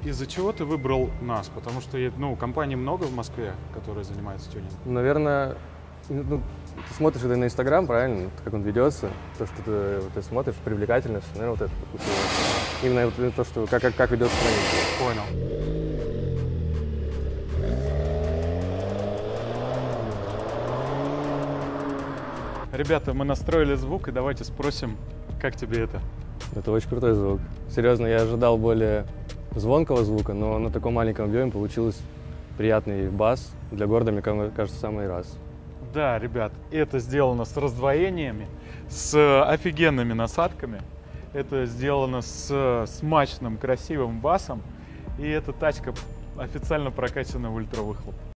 из-за чего ты выбрал нас? Потому что, ну, компаний много в Москве, которые занимаются тюнингом. Наверное, ну, ты смотришь это на Инстаграм, правильно? Как он ведется, то, что ты смотришь, привлекательно все, наверное, вот это покусило. Именно вот то, что как ведется страница. Понял. Ребята, мы настроили звук, и давайте спросим, как тебе это? Это очень крутой звук. Серьезно, я ожидал более звонкого звука, но на таком маленьком объеме получился приятный бас. Для города, мне кажется, самый раз. Да, ребят, это сделано с раздвоениями, с офигенными насадками. Это сделано с смачным, красивым басом. И эта тачка официально прокачана в ультравыхлоп.